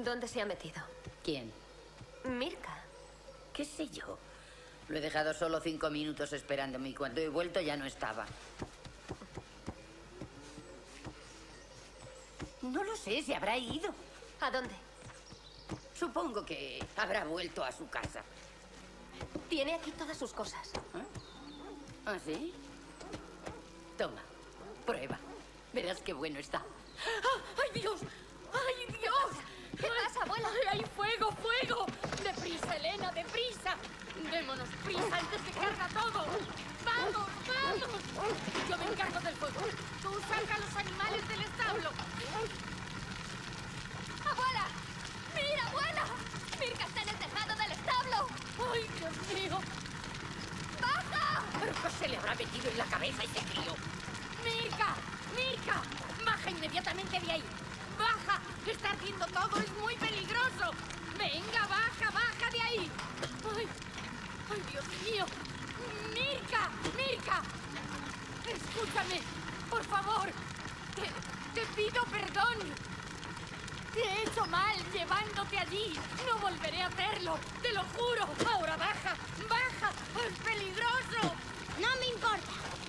¿Dónde se ha metido? ¿Quién? Mirka. ¿Qué sé yo? Lo he dejado solo 5 minutos esperándome y cuando he vuelto ya no estaba. No lo sé, se habrá ido. ¿A dónde? Supongo que habrá vuelto a su casa. Tiene aquí todas sus cosas. ¿Ah, sí? Toma, prueba. Verás qué bueno está. ¡Ah! ¡Ay, Dios! ¡Ay, Dios! ¿Qué pasa, abuela? ¡Ay, hay fuego, fuego! ¡Deprisa, Elena, deprisa! ¡Démonos prisa antes de que carga todo! ¡Vamos, vamos! Yo me encargo del fuego. Tú saca a los animales del establo. ¡Abuela! ¡Mira, abuela! ¡Mirka está en el tejado del establo! ¡Ay, Dios mío! ¡Baja! ¿Pero qué se le habrá metido en la cabeza a ese crío? ¡Mirka! ¡Mirka! ¡Baja inmediatamente de ahí! ¡Baja! ¡Está ardiendo todo! ¡Es muy peligroso! ¡Venga, baja, baja de ahí! ¡Ay! ¡Ay, Dios mío! ¡Mirka! ¡Mirka! Escúchame, por favor. Te pido perdón. Te he hecho mal llevándote allí. No volveré a hacerlo, te lo juro. Ahora baja, baja. ¡Es peligroso! No me importa.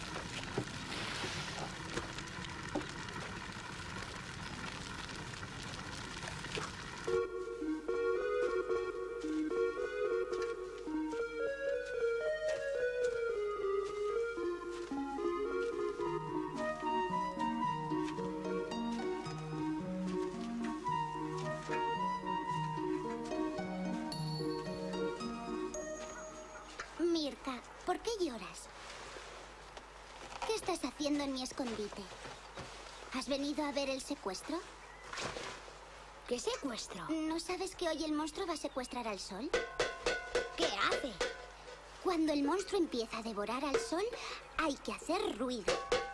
Mirka, ¿por qué lloras? ¿Qué estás haciendo en mi escondite? ¿Has venido a ver el secuestro? ¿Qué secuestro? ¿No sabes que hoy el monstruo va a secuestrar al sol? ¿Qué hace? Cuando el monstruo empieza a devorar al sol, hay que hacer ruido.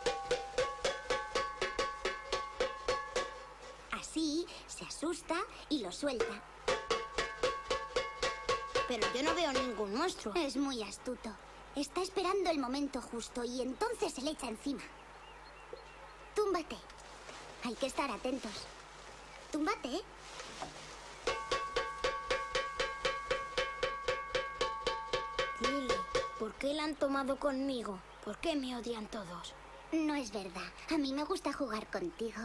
Así se asusta y lo suelta. Pero yo no veo ningún monstruo. Es muy astuto. Está esperando el momento justo y entonces se le echa encima. Túmbate. Hay que estar atentos. Túmbate. Lily, ¿por qué la han tomado conmigo? ¿Por qué me odian todos? No es verdad. A mí me gusta jugar contigo.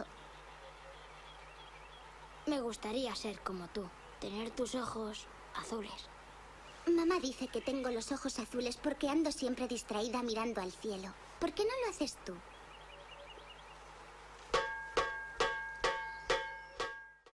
Me gustaría ser como tú, tener tus ojos azules. Mamá dice que tengo los ojos azules porque ando siempre distraída mirando al cielo. ¿Por qué no lo haces tú?